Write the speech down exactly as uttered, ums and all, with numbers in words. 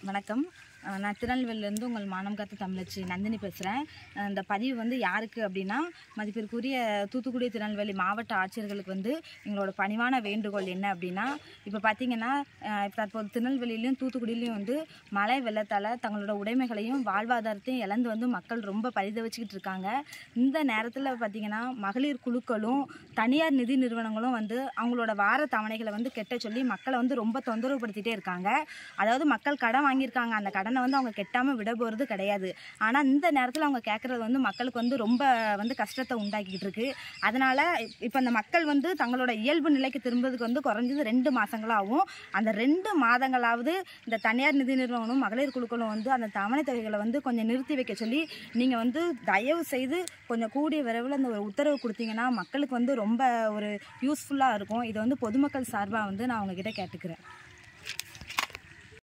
வணக்கம். நான் திருநெல்வேலியிலேருந்து உங்கள் மானம் காத்த தமிழச்சி நந்தினி பேசுகிறேன். இந்த பதிவு வந்து யாருக்கு அப்படின்னா, மதிப்பிற்குரிய தூத்துக்குடி திருநெல்வேலி மாவட்ட ஆட்சியர்களுக்கு வந்து எங்களோட பணிவான வேண்டுகோள் என்ன அப்படின்னா, இப்போ பார்த்திங்கன்னா தற்போது திருநெல்வேலியிலையும் தூத்துக்குடியிலையும் வந்து மழை வெள்ளத்தால் தங்களோட உடைமைகளையும் வாழ்வாதாரத்தையும் இழந்து வந்து மக்கள் ரொம்ப பரிதவிச்சுக்கிட்டு இருக்காங்க. இந்த நேரத்தில் பார்த்திங்கன்னா மகளிர் குழுக்களும் தனியார் நிதி நிறுவனங்களும் வந்து அவங்களோட வார தவணைகளை வந்து கெட்ட சொல்லி மக்களை வந்து ரொம்ப தொந்தரவுப்படுத்திகிட்டே இருக்காங்க. அதாவது மக்கள் கடன் வாங்கியிருக்காங்க, அந்த கடனை வந்து அவங்க கெட்டாமல் விட போகிறது கிடையாது. ஆனால் இந்த நேரத்தில் அவங்க கேட்குறது வந்து மக்களுக்கு வந்து ரொம்ப வந்து கஷ்டத்தை உண்டாக்கிட்டு இருக்கு. அதனால் இப்போ அந்த மக்கள் வந்து தங்களோட இயல்பு நிலைக்கு திரும்புறதுக்கு வந்து குறைஞ்சது ரெண்டு மாதங்களாகும். அந்த ரெண்டு மாதங்களாவது இந்த தனியார் நிதி நிறுவனமும் மகளிர் குழுக்களும் வந்து அந்த தவணை தொகைகளை வந்து கொஞ்சம் நிறுத்தி வைக்க சொல்லி நீங்கள் வந்து தயவு செய்து கொஞ்சம் கூடிய விரைவில் அந்த ஒரு உத்தரவு கொடுத்தீங்கன்னா மக்களுக்கு வந்து ரொம்ப ஒரு யூஸ்ஃபுல்லாக இருக்கும். இதை வந்து பொதுமக்கள் சார்பாக வந்து நான் உங்ககிட்ட கேட்டுக்கிறேன்.